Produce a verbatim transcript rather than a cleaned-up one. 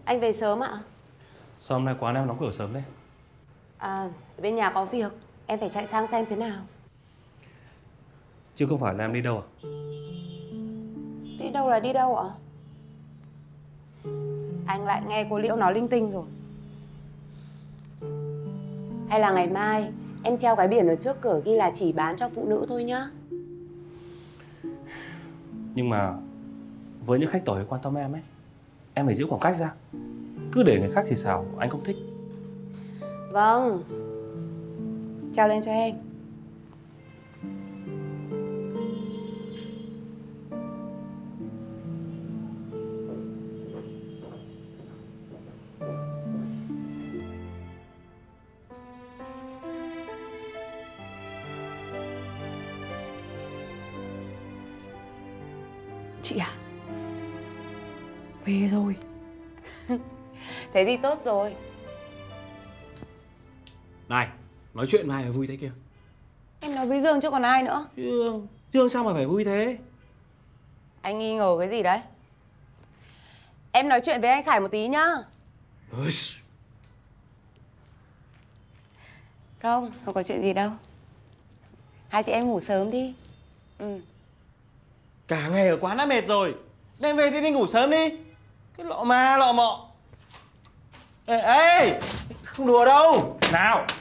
Anh về sớm ạ? Sao hôm nay quán em đóng cửa sớm đấy? À, bên nhà có việc, em phải chạy sang xem thế nào. Chứ không phải là em đi đâu à? Đi đâu là đi đâu ạ? Anh lại nghe cô Liễu nói linh tinh rồi. Hay là ngày mai em treo cái biển ở trước cửa ghi là chỉ bán cho phụ nữ thôi nhá. Nhưng mà với những khách tới quan tâm em ấy, em phải giữ khoảng cách ra. Cứ để người khác thì xào, anh không thích. Vâng. Treo lên cho em. Chị à? Về rồi. Thế thì tốt rồi. Này, nói chuyện với ai mà vui thế kia? Em nói với Dương chứ còn ai nữa. Dương, Dương sao mà phải vui thế? Anh nghi ngờ cái gì đấy? Em nói chuyện với anh Khải một tí nhá. Ôi, Không, không có chuyện gì đâu. Hai chị em ngủ sớm đi. Ừ. cả ngày ở quán đã mệt rồi. Đêm về thì đi ngủ sớm đi. Cái lọ ma lọ mọ. Ê, ê, không đùa đâu. Nào.